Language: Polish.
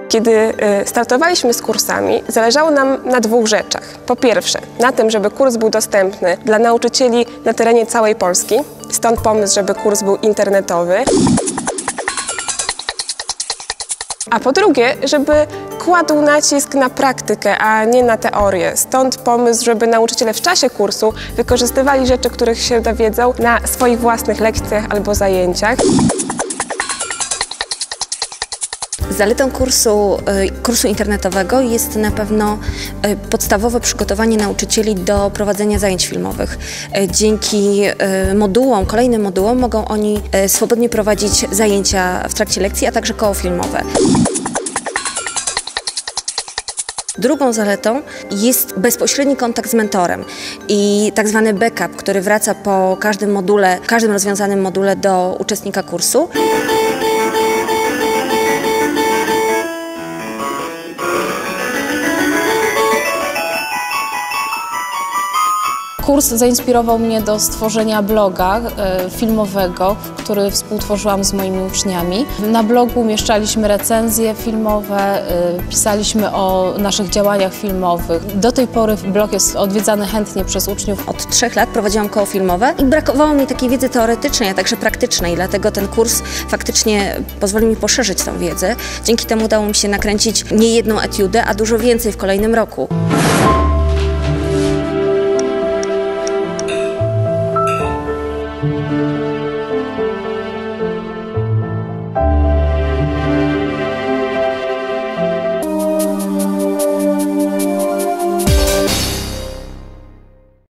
Kiedy startowaliśmy z kursami, zależało nam na dwóch rzeczach. Po pierwsze, na tym, żeby kurs był dostępny dla nauczycieli na terenie całej Polski, stąd pomysł, żeby kurs był internetowy. A po drugie, żeby kładł nacisk na praktykę, a nie na teorię. Stąd pomysł, żeby nauczyciele w czasie kursu wykorzystywali rzeczy, których się dowiedzą na swoich własnych lekcjach albo zajęciach. Zaletą kursu internetowego jest na pewno podstawowe przygotowanie nauczycieli do prowadzenia zajęć filmowych. Dzięki kolejnym modułom mogą oni swobodnie prowadzić zajęcia w trakcie lekcji, a także koło filmowe. Drugą zaletą jest bezpośredni kontakt z mentorem i tak zwany backup, który wraca po każdym rozwiązanym module do uczestnika kursu. Kurs zainspirował mnie do stworzenia bloga filmowego, który współtworzyłam z moimi uczniami. Na blogu umieszczaliśmy recenzje filmowe, pisaliśmy o naszych działaniach filmowych. Do tej pory blog jest odwiedzany chętnie przez uczniów. Od 3 lat prowadziłam koło filmowe i brakowało mi takiej wiedzy teoretycznej, a także praktycznej, dlatego ten kurs faktycznie pozwolił mi poszerzyć tą wiedzę. Dzięki temu udało mi się nakręcić nie jedną etiudę, a dużo więcej w kolejnym roku.